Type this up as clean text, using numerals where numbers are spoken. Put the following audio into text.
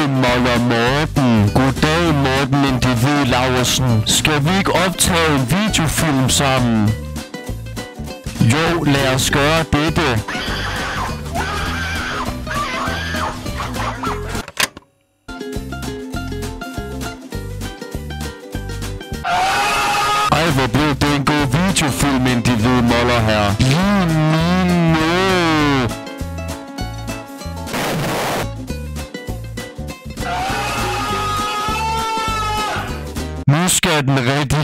Moller Moarten. Goddag Moarten individ Laversen. Skal vi ikke optage en videofilm sammen? Jo, lad os gøre dette. Ej, hvor blev det en god videofilm, individ Moller her. Nu skal den rigtig